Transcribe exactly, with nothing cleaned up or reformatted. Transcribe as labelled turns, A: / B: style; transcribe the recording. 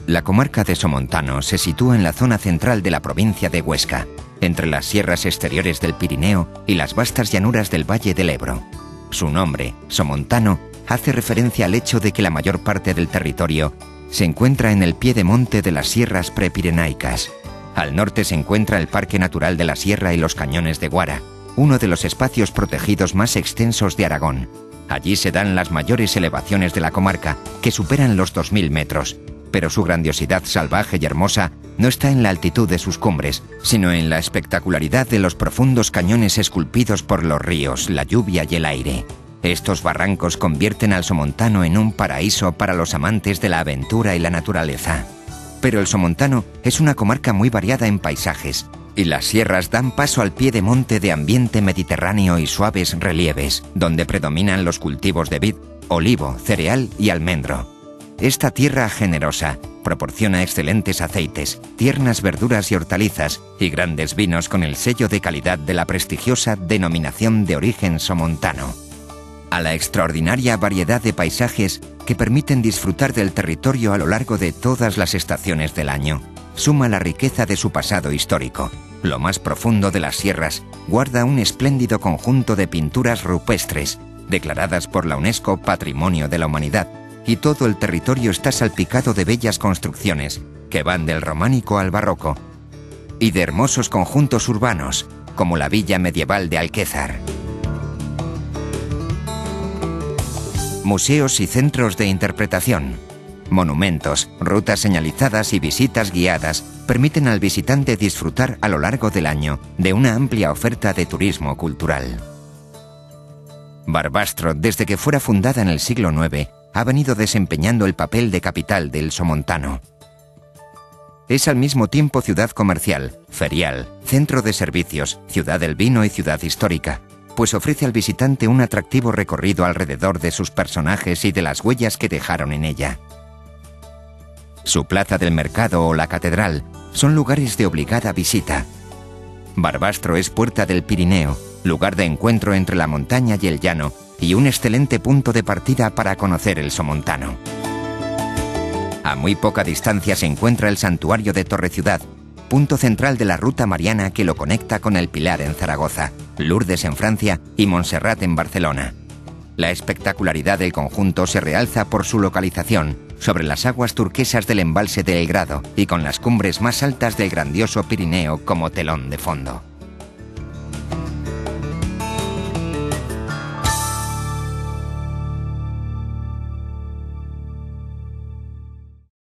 A: La comarca de Somontano se sitúa en la zona central de la provincia de Huesca, entre las sierras exteriores del Pirineo y las vastas llanuras del Valle del Ebro. Su nombre, Somontano, hace referencia al hecho de que la mayor parte del territorio se encuentra en el pie de monte de las sierras prepirenaicas. Al norte se encuentra el Parque Natural de la Sierra y los Cañones de Guara, uno de los espacios protegidos más extensos de Aragón. Allí se dan las mayores elevaciones de la comarca, que superan los dos mil metros, pero su grandiosidad salvaje y hermosa no está en la altitud de sus cumbres, sino en la espectacularidad de los profundos cañones esculpidos por los ríos, la lluvia y el aire. Estos barrancos convierten al Somontano en un paraíso para los amantes de la aventura y la naturaleza. Pero el Somontano es una comarca muy variada en paisajes, y las sierras dan paso al pie de monte de ambiente mediterráneo y suaves relieves, donde predominan los cultivos de vid, olivo, cereal y almendro. Esta tierra generosa proporciona excelentes aceites, tiernas verduras y hortalizas y grandes vinos con el sello de calidad de la prestigiosa Denominación de Origen Somontano. A la extraordinaria variedad de paisajes que permiten disfrutar del territorio a lo largo de todas las estaciones del año, suma la riqueza de su pasado histórico. Lo más profundo de las sierras guarda un espléndido conjunto de pinturas rupestres, declaradas por la UNESCO Patrimonio de la Humanidad, y todo el territorio está salpicado de bellas construcciones, que van del románico al barroco, y de hermosos conjuntos urbanos, como la villa medieval de Alquézar. Museos y centros de interpretación, monumentos, rutas señalizadas y visitas guiadas permiten al visitante disfrutar a lo largo del año de una amplia oferta de turismo cultural. Barbastro, desde que fuera fundada en el siglo noveno, ha venido desempeñando el papel de capital del Somontano. Es al mismo tiempo ciudad comercial, ferial, centro de servicios, ciudad del vino y ciudad histórica, pues ofrece al visitante un atractivo recorrido alrededor de sus personajes y de las huellas que dejaron en ella. Su plaza del mercado o la catedral son lugares de obligada visita. Barbastro es puerta del Pirineo, lugar de encuentro entre la montaña y el llano, y un excelente punto de partida para conocer el Somontano. A muy poca distancia se encuentra el santuario de Torreciudad, punto central de la ruta mariana que lo conecta con el Pilar en Zaragoza, Lourdes en Francia y Montserrat en Barcelona. La espectacularidad del conjunto se realza por su localización, sobre las aguas turquesas del embalse de El Grado y con las cumbres más altas del grandioso Pirineo como telón de fondo.